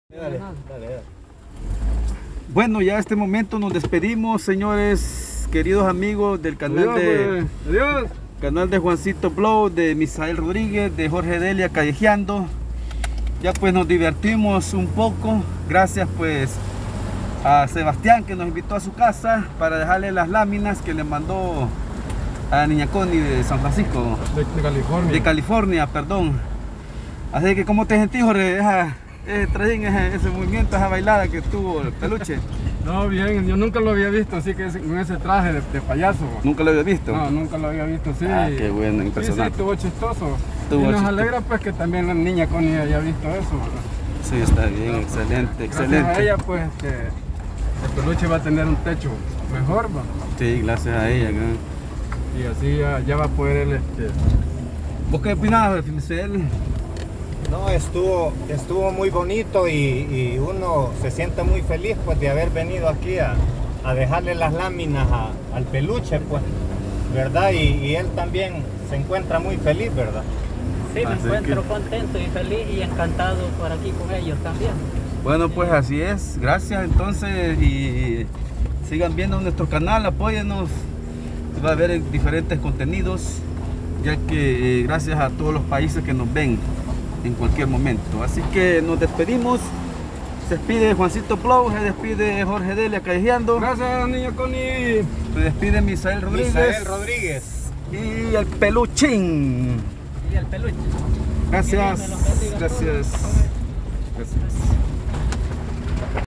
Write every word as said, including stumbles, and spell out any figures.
Dale, dale, dale. Bueno, ya a este momento nos despedimos, señores, queridos amigos del canal Adiós, de pues. Adiós. canal de Juancito Blow, de Misael Rodríguez, de Jorge Delia Callejeando. Ya pues nos divertimos un poco, gracias pues a Sebastián que nos invitó a su casa para dejarle las láminas que le mandó a la niña Connie de San Francisco, De, de California. de California, perdón. Así que, ¿cómo te sentís, Jorge? Esa, ese trajín, ese, ese movimiento, esa bailada que tuvo el peluche. No, bien, yo nunca lo había visto así que ese- con ese traje de, de payaso. ¿Nunca lo había visto? No, nunca lo había visto así. Ah, qué bueno, Sí, sí, impresionante. estuvo chistoso. Estuvo y nos chistoso. alegra pues que también la niña Connie haya visto eso. ¿verdad? Sí, está bien, excelente, Gracias a excelente. ella pues que el peluche va a tener un techo mejor, ¿va? Sí, gracias a ella. ¿no? Y así ya, ya va a poder él este, ¿Vos qué opinás, Misael? No, estuvo, estuvo muy bonito y, y uno se siente muy feliz pues de haber venido aquí a, a dejarle las láminas a- al peluche pues, ¿verdad? Y, y él también se encuentra muy feliz, ¿verdad? Sí, me Así encuentro que- contento y feliz y encantado por aquí con ellos también. Bueno, pues así es. Gracias entonces y sigan viendo nuestro canal, apóyennos. Va a haber diferentes contenidos, ya que eh, gracias a todos los países que nos ven en cualquier momento. Así que nos despedimos. Se despide Juancito Blow, se despide Jorge Delia Callejeando, Gracias, niña Connie. se despide Misael Rodríguez Misael Rodríguez. y el peluchín. Y el peluche. Gracias, Que Dios me los bendiga a todos. gracias, gracias.